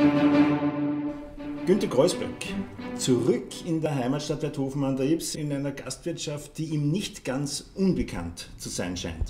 Günter Kreuzberg, zurück in der Heimatstadt Weidhofen an der Ybbs in einer Gastwirtschaft, die ihm nicht ganz unbekannt zu sein scheint.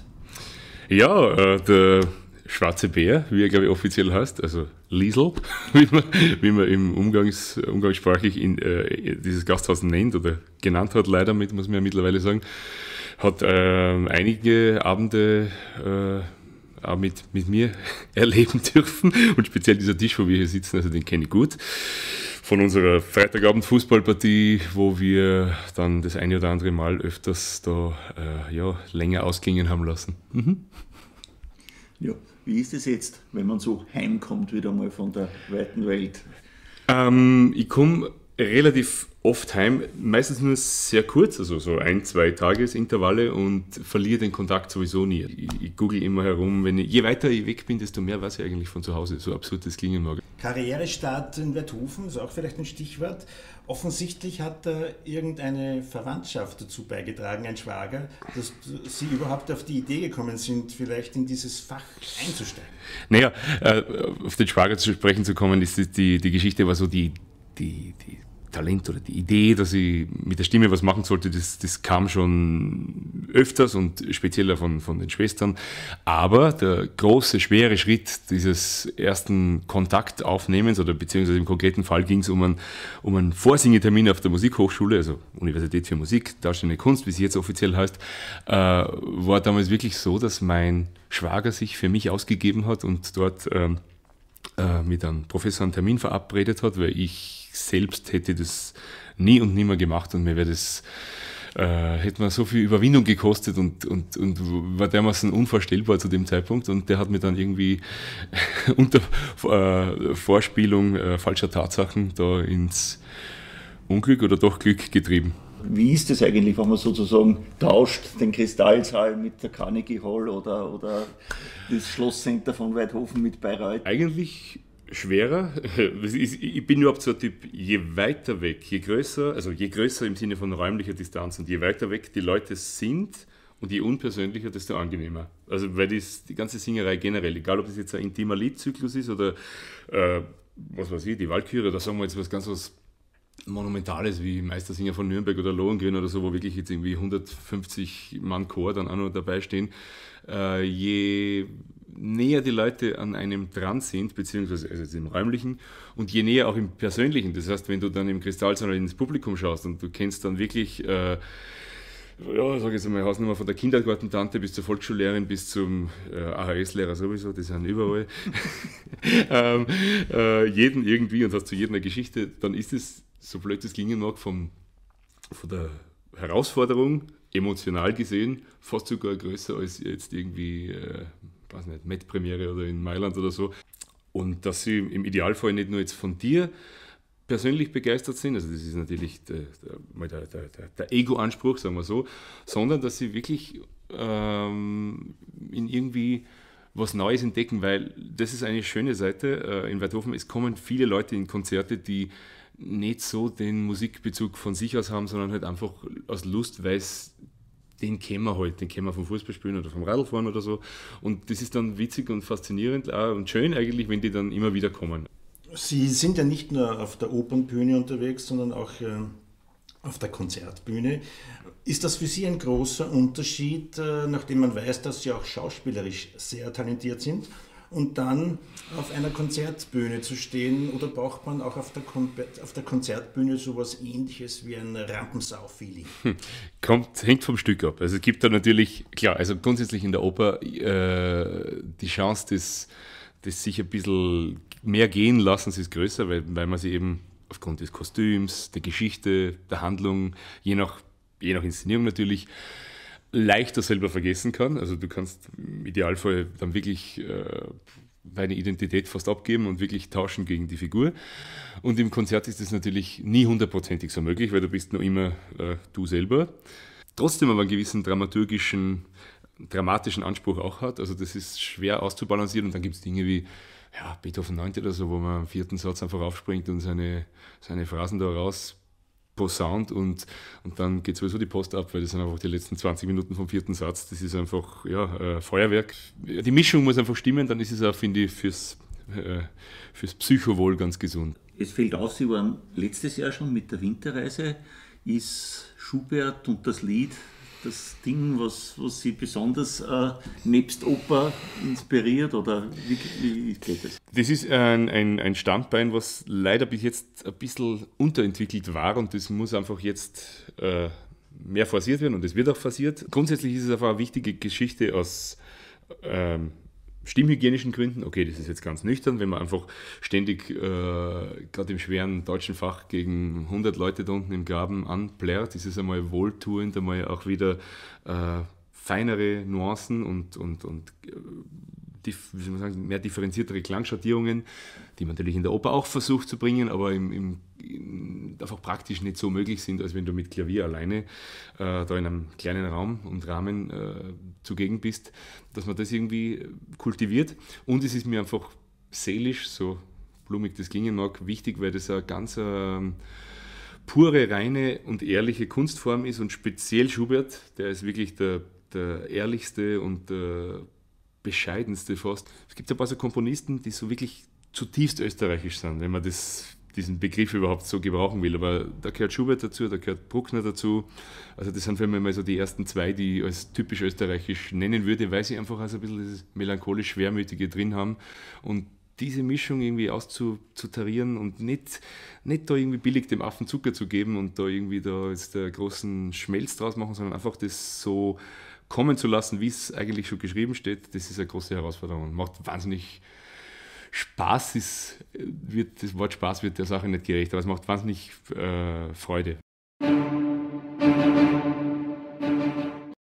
Ja, der Schwarze Bär, wie er glaube ich offiziell heißt, also Liesl, wie man umgangssprachlich dieses Gasthaus nennt oder genannt hat, leider, muss man ja mittlerweile sagen, hat einige Abende auch mit mir erleben dürfen und speziell dieser Tisch, wo wir hier sitzen, also den kenne ich gut. Von unserer Freitagabend-Fußballpartie, wo wir dann das eine oder andere Mal öfters da länger ausklingen haben lassen. Mhm. Ja, wie ist es jetzt, wenn man so heimkommt wieder mal von der weiten Welt? Ich komme relativ oft heim, meistens nur sehr kurz, also so 1-2 Tagesintervalle und verliere den Kontakt sowieso nie. Ich google immer herum, je weiter ich weg bin, desto mehr weiß ich eigentlich von zu Hause, so absurd das klingen mag. Karrierestart in Weidhofen ist auch vielleicht ein Stichwort. Offensichtlich hat da irgendeine Verwandtschaft dazu beigetragen, ein Schwager, dass Sie überhaupt auf die Idee gekommen sind, vielleicht in dieses Fach einzusteigen. Naja, auf den Schwager zu sprechen zu kommen, ist die Geschichte war so die Talent oder die Idee, dass ich mit der Stimme was machen sollte, das kam schon öfters und speziell von den Schwestern. Aber der große, schwere Schritt dieses ersten Kontaktaufnehmens oder beziehungsweise im konkreten Fall ging es um einen Vorsingetermin auf der Musikhochschule, also Universität für Musik, Darstellende Kunst, wie sie jetzt offiziell heißt, war damals wirklich so, dass mein Schwager sich für mich ausgegeben hat und dort mit einem Professor einen Termin verabredet hat, weil ich selbst hätte das nie und nimmer gemacht und mir wäre das hätte mir so viel Überwindung gekostet und war dermaßen unvorstellbar zu dem Zeitpunkt und der hat mir dann irgendwie unter Vorspielung falscher Tatsachen da ins Unglück oder doch Glück getrieben. Wie ist es eigentlich, wenn man sozusagen tauscht, den Kristallsaal mit der Carnegie Hall oder das Schlosscenter von Weidhofen mit Bayreuth? Eigentlich schwerer. Ich bin überhaupt so ein Typ, je weiter weg, je größer im Sinne von räumlicher Distanz und je weiter weg die Leute sind und je unpersönlicher, desto angenehmer. Also weil die ganze Singerei generell, egal ob das jetzt ein intimer Liedzyklus ist oder was weiß ich, die Walküre, da sagen wir jetzt was Monumentales wie Meistersinger von Nürnberg oder Lohengrin oder so, wo wirklich jetzt irgendwie 150 Mann Chor dann auch noch dabei stehen. Je näher die Leute an einem dran sind, beziehungsweise also im Räumlichen und je näher auch im Persönlichen. Das heißt, wenn du dann im Kristallsaal ins Publikum schaust und du kennst dann wirklich, sag jetzt einmal, Hausnummer von der Kindergartentante bis zur Volksschullehrerin bis zum AHS-Lehrer sowieso, die sind überall, jeden irgendwie und hast zu jedem eine Geschichte, dann ist es, so blöd das klingen mag, von der Herausforderung, emotional gesehen, fast sogar größer als jetzt irgendwie weiß nicht, Met-Premiere oder in Mailand oder so. Und dass sie im Idealfall nicht nur jetzt von dir persönlich begeistert sind, also das ist natürlich der Ego-Anspruch, sagen wir so, sondern dass sie wirklich in irgendwie was Neues entdecken, weil das ist eine schöne Seite in Weidhofen. Es kommen viele Leute in Konzerte, die nicht so den Musikbezug von sich aus haben, sondern halt einfach aus Lust, weil es den kennen wir vom Fußballspielen oder vom Radlfahren oder so. Und das ist dann witzig und faszinierend und schön eigentlich, wenn die dann immer wieder kommen. Sie sind ja nicht nur auf der Opernbühne unterwegs, sondern auch auf der Konzertbühne. Ist das für Sie ein großer Unterschied, nachdem man weiß, dass Sie auch schauspielerisch sehr talentiert sind? Und dann auf einer Konzertbühne zu stehen, oder braucht man auch auf der Konzertbühne sowas Ähnliches wie ein Rampensau-Feeling? Hängt vom Stück ab. Also es gibt da natürlich, klar, also grundsätzlich in der Oper die Chance, das sich ein bisschen mehr gehen lassen, ist größer, weil man sie eben aufgrund des Kostüms, der Geschichte, der Handlung, je nach Inszenierung natürlich, leichter selber vergessen kann. Also du kannst im Idealfall dann wirklich deine Identität fast abgeben und wirklich tauschen gegen die Figur. Und im Konzert ist das natürlich nie 100%ig so möglich, weil du bist noch immer du selber. Trotzdem aber einen gewissen dramatischen Anspruch auch hat. Also das ist schwer auszubalancieren und dann gibt es Dinge wie Beethoven 9. oder so, wo man am 4. Satz einfach aufspringt und seine Phrasen da raus posaunt und dann geht sowieso die Post ab, weil das sind einfach die letzten 20 Minuten vom 4. Satz. Das ist einfach Feuerwerk. Die Mischung muss einfach stimmen, dann ist es auch, finde ich, fürs fürs Psychowohl ganz gesund. Es fällt auf, Sie waren letztes Jahr schon mit der Winterreise. Ist Schubert und das Lied das Ding, was Sie besonders nebst Oper inspiriert, oder wie geht das? Das ist ein Standbein, was leider bis jetzt ein bisschen unterentwickelt war, und das muss einfach jetzt mehr forciert werden, und es wird auch forciert. Grundsätzlich ist es einfach eine wichtige Geschichte aus stimmhygienischen Gründen. Okay, das ist jetzt ganz nüchtern, wenn man einfach ständig, gerade im schweren deutschen Fach, gegen 100 Leute da unten im Graben anplärt, ist es einmal wohltuend, einmal auch wieder feinere Nuancen und wie soll man sagen, mehr differenziertere Klangschattierungen, die man natürlich in der Oper auch versucht zu bringen, aber einfach praktisch nicht so möglich sind, als wenn du mit Klavier alleine da in einem kleinen Raum und Rahmen zugegen bist, dass man das irgendwie kultiviert. Und es ist mir einfach seelisch, so blumig das klingen mag, wichtig, weil das eine ganz pure, reine und ehrliche Kunstform ist, und speziell Schubert, der ist wirklich der ehrlichste und bescheidenste fast. Es gibt ein paar so Komponisten, die so wirklich zutiefst österreichisch sind, wenn man diesen Begriff überhaupt so gebrauchen will. Aber da gehört Schubert dazu, da gehört Bruckner dazu. Also das sind für mich mal so die ersten zwei, die ich als typisch österreichisch nennen würde, weil sie einfach also ein bisschen dieses melancholisch-schwermütige drin haben. Und diese Mischung irgendwie auszutarieren und nicht da irgendwie billig dem Affen Zucker zu geben und da irgendwie da jetzt der großen Schmelz draus machen, sondern einfach das so kommen zu lassen, wie es eigentlich schon geschrieben steht, das ist eine große Herausforderung. Macht wahnsinnig Spaß, das Wort Spaß wird der Sache nicht gerecht, aber es macht wahnsinnig Freude.